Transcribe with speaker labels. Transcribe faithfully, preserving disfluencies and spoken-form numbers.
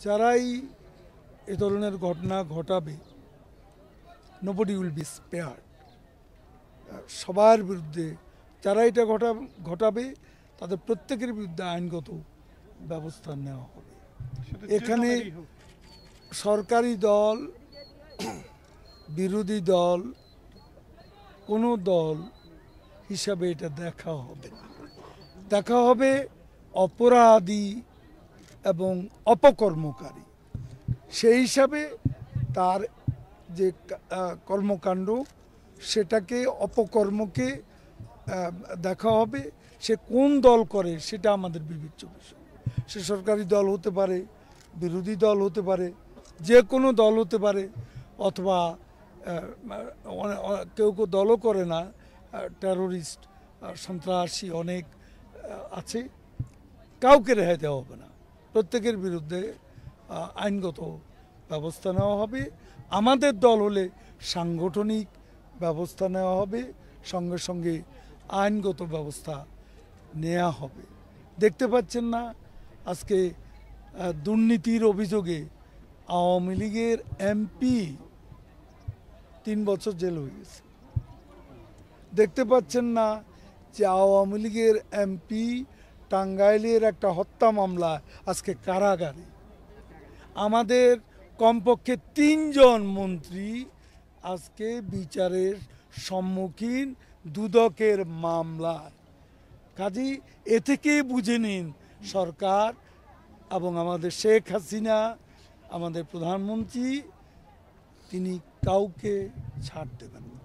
Speaker 1: যারাই এ ধরনের ঘটনা ঘটাবে নোবডি উইল বি স্পেয়ার্ড। সবার বিরুদ্ধে যারা এটা ঘটা ঘটাবে তাদের প্রত্যেকের বিরুদ্ধে আইনগত ব্যবস্থা নেওয়া হবে। এখানে সরকারি দল, বিরোধী দল, কোনো দল হিসাবে এটা দেখা হবে না। দেখা হবে অপরাধী এবং অপকর্মকারী। সেই হিসাবে তার যে কর্মকাণ্ড সেটাকে অপকর্মকে দেখা হবে। সে কোন দল করে সেটা আমাদের বিবেচ্য বিষয়। সে সরকারি দল হতে পারে, বিরোধী দল হতে পারে, যে কোনো দল হতে পারে, অথবা কেউ কেউ দলও করে না, টেরোরিস্ট সন্ত্রাসী অনেক আছে। কাউকে রেহাই দেওয়া হবে না। প্রত্যেকের বিরুদ্ধে আইনগত ব্যবস্থা নেওয়া হবে। আমাদের দল হলে সাংগঠনিক ব্যবস্থা নেওয়া হবে, সঙ্গে সঙ্গে আইনগত ব্যবস্থা নেওয়া হবে। দেখতে পাচ্ছেন না আজকে দুর্নীতির অভিযোগে আওয়ামী লীগের এমপি তিন বছর জেল হয়ে গেছে। দেখতে পাচ্ছেন না যে আওয়ামী লীগের এমপি টাঙ্গাইলের একটা হত্যা মামলা আজকে কারাগারে। আমাদের কমপক্ষে তিনজন মন্ত্রী আজকে বিচারের সম্মুখীন দুদকের মামলায়। কাজী এ থেকেই বুঝে নিন সরকার এবং আমাদের শেখ হাসিনা, আমাদের প্রধানমন্ত্রী, তিনি কাউকে ছাড় দেবেন না।